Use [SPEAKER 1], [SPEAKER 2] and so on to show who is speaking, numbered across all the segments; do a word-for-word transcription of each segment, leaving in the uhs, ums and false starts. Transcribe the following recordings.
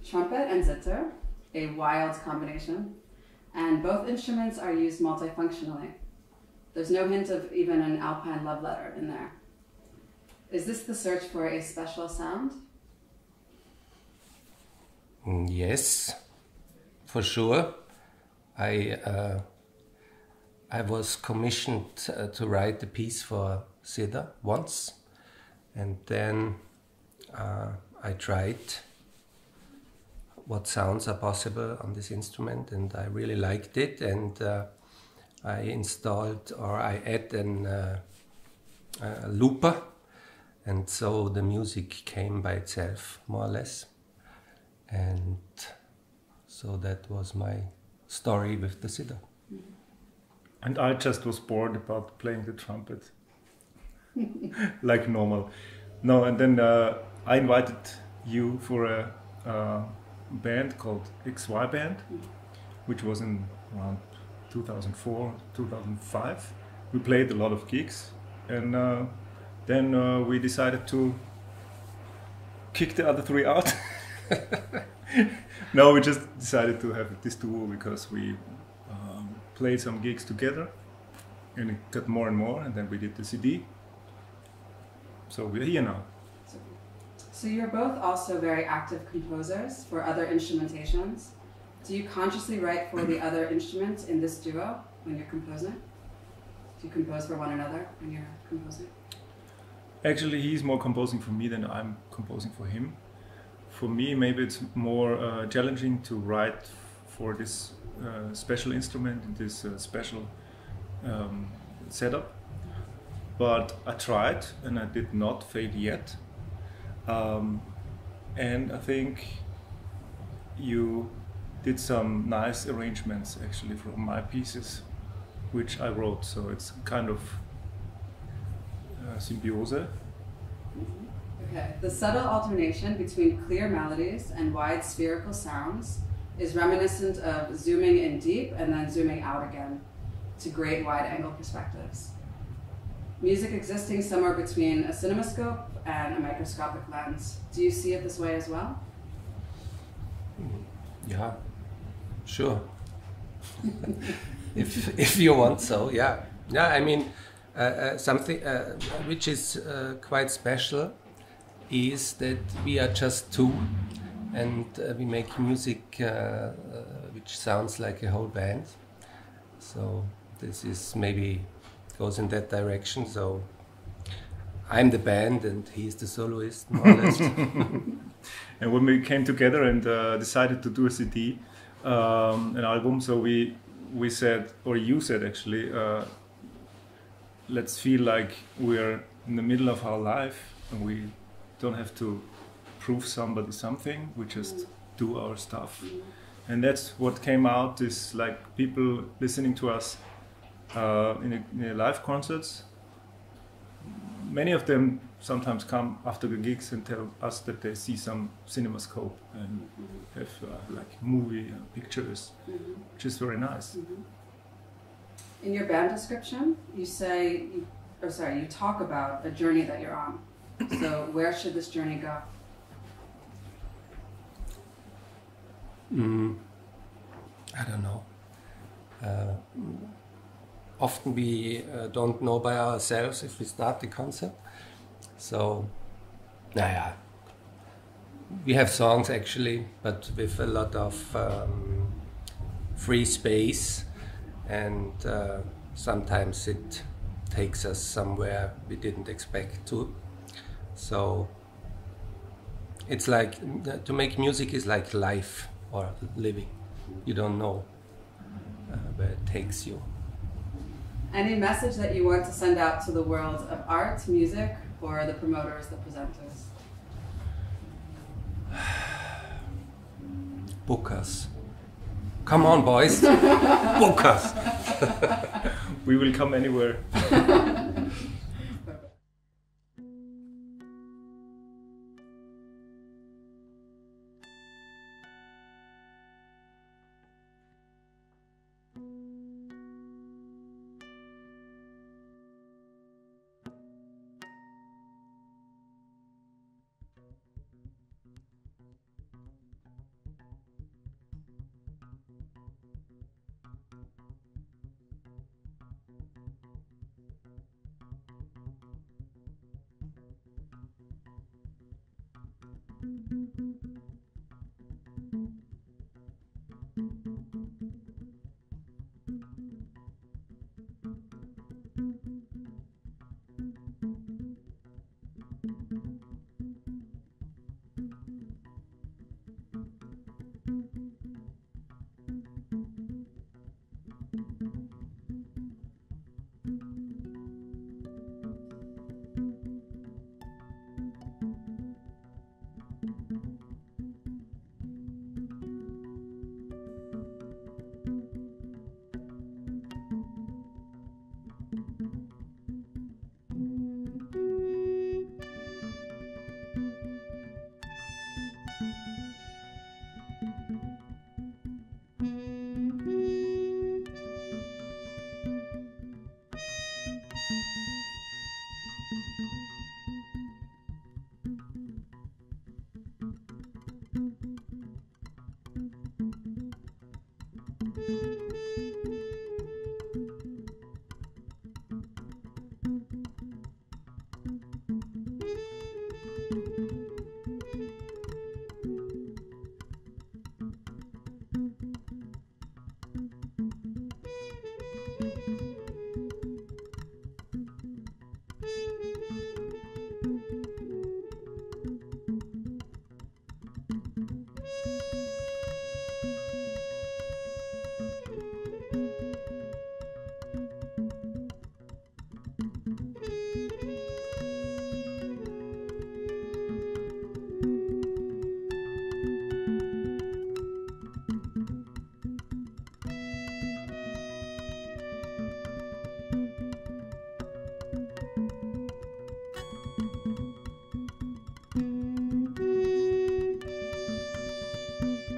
[SPEAKER 1] trumpet and zither, a wild combination, and both instruments are used multifunctionally. There's no hint of even an alpine love letter in there. Is this the search for a special sound?
[SPEAKER 2] Yes, for sure. I uh, I was commissioned uh, to write a piece for zither once, and then uh, I tried what sounds are possible on this instrument, and I really liked it, and uh, I installed or I add an, uh, a looper, and so the music came by itself, more or less. And so that was my story with the zither.
[SPEAKER 3] And I just was bored about playing the trumpet, like normal. No, and then uh, I invited you for a uh, band called X Y Band, which was in around two thousand four, two thousand five. We played a lot of gigs, and uh, then uh, we decided to kick the other three out. No, we just decided to have this duo because we um, played some gigs together and it got more and more, and then we did the C D. So we're here now.
[SPEAKER 1] So you're both also very active composers for other instrumentations. Do you consciously write for the other instruments in this duo when you're composing? Do you compose for one another when you're composing?
[SPEAKER 3] Actually, he's more composing for me than I'm composing for him. For me, maybe it's more uh, challenging to write for this uh, special instrument in this uh, special um, setup. But I tried and I did not fail yet. Um, and I think you did some nice arrangements actually from my pieces, which I wrote. So it's kind of uh, symbiose.
[SPEAKER 1] Okay. The subtle alternation between clear melodies and wide spherical sounds is reminiscent of zooming in deep and then zooming out again to great wide-angle perspectives. Music existing somewhere between a cinemascope and a microscopic lens. Do you see it this way as well?
[SPEAKER 2] Yeah, sure. if if you want so, yeah. Yeah, I mean, uh, uh, something uh, which is uh, quite special is that we are just two, and uh, we make music uh, uh, which sounds like a whole band. So this is maybe goes in that direction. So I'm the band and he's the soloist, more or less.
[SPEAKER 3] And when we came together and uh, decided to do a C D, um, an album, so we we said, or you said actually, uh, let's feel like we're in the middle of our life and we don't have to prove somebody something, we just do our stuff. And that's what came out, is like people listening to us uh, in, a, in a live concerts. Many of them sometimes come after the gigs and tell us that they see some cinemascope and mm-hmm. have uh, like movie uh, pictures, mm-hmm. which is very nice.
[SPEAKER 1] Mm-hmm. In your band description, you say, you, or sorry, you talk about a journey that you're on. So where should this journey go?
[SPEAKER 2] Mm, I don't know. Uh, often we uh, don't know by ourselves if we start the concert. So, naja, we have songs actually, but with a lot of um, free space, and uh, sometimes it takes us somewhere we didn't expect to. So it's like, to make music is like life or living. You don't know uh, where it takes you.
[SPEAKER 1] Any message that you want to send out to the world of art, music, or the promoters, the presenters?
[SPEAKER 2] Book us. Come on, boys. Book us.
[SPEAKER 3] We will come anywhere.
[SPEAKER 4] Thank you.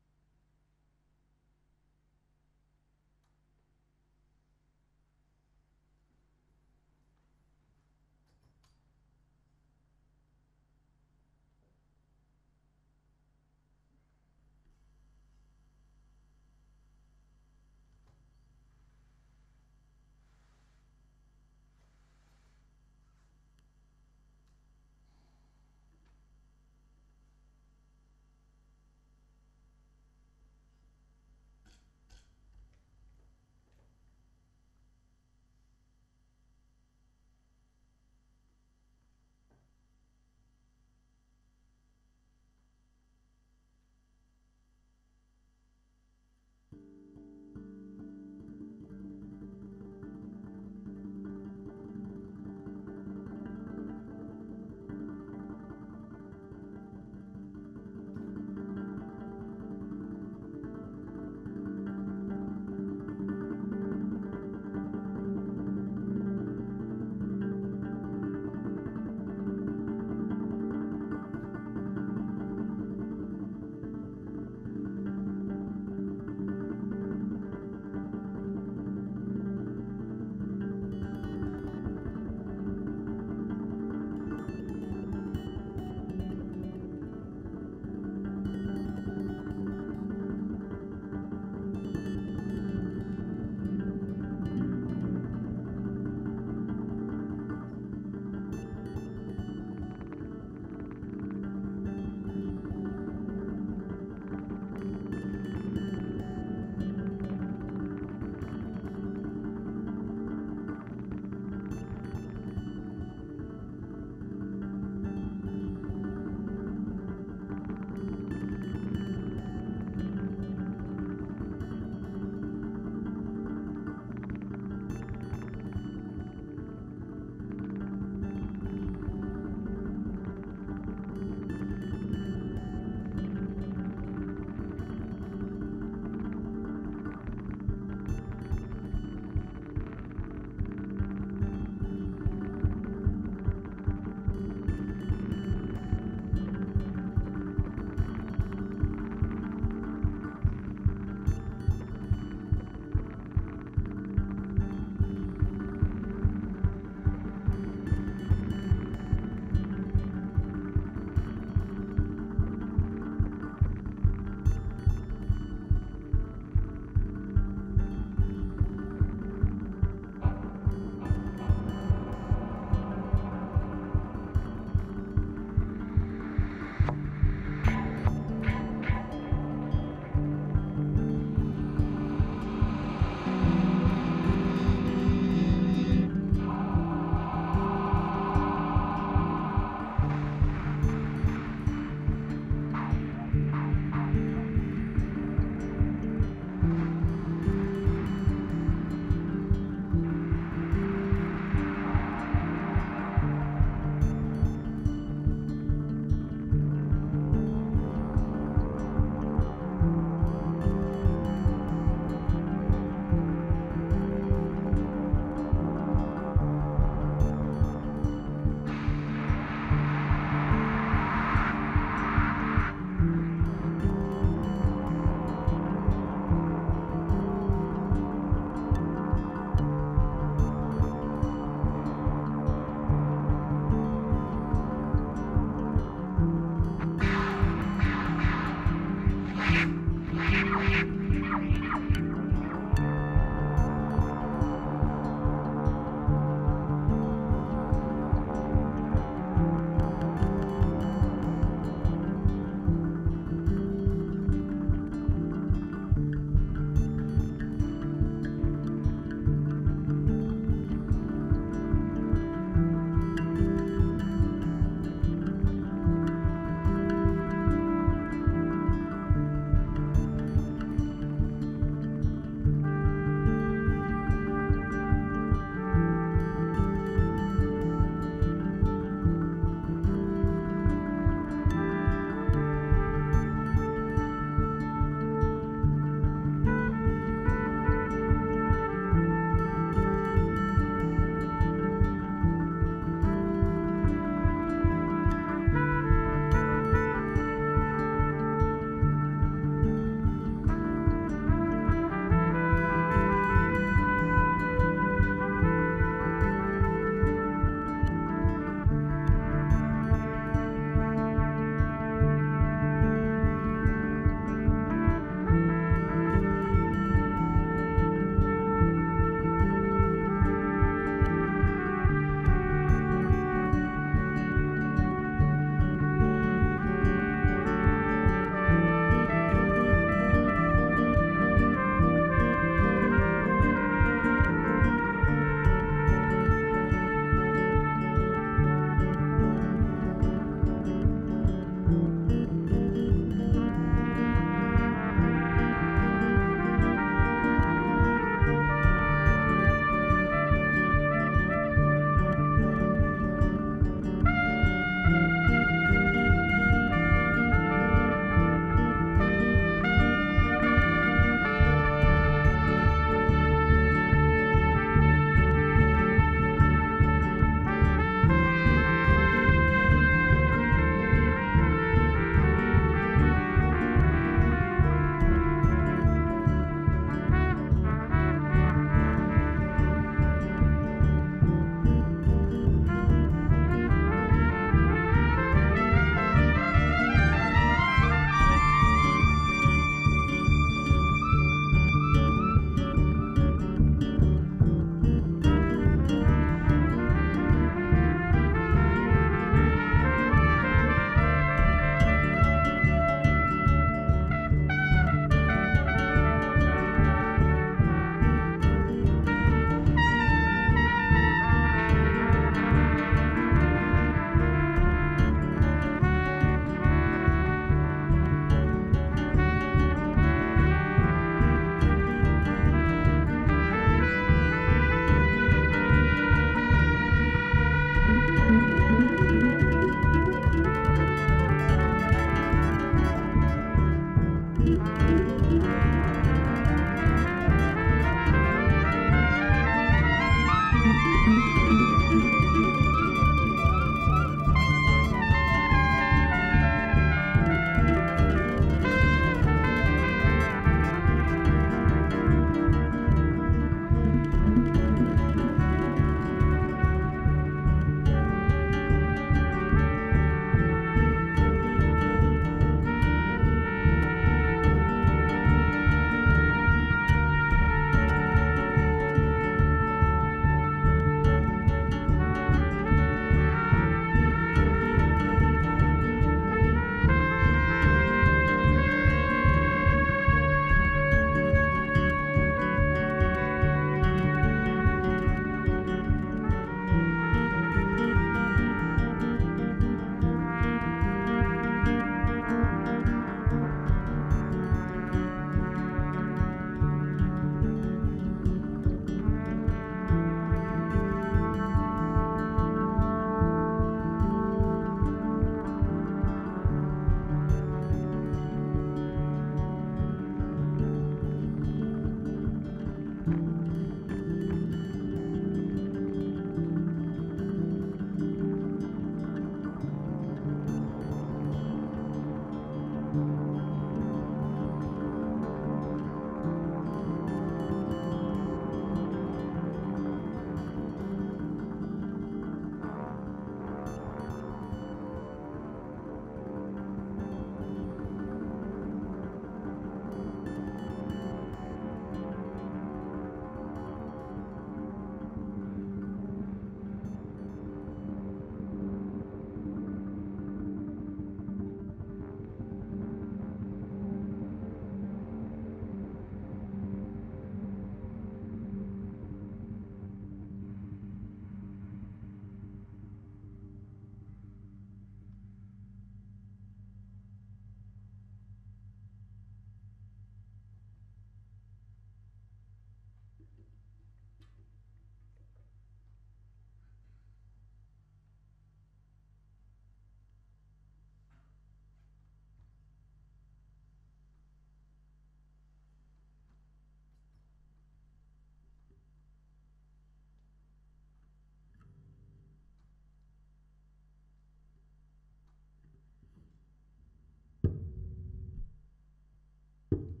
[SPEAKER 1] Thank you.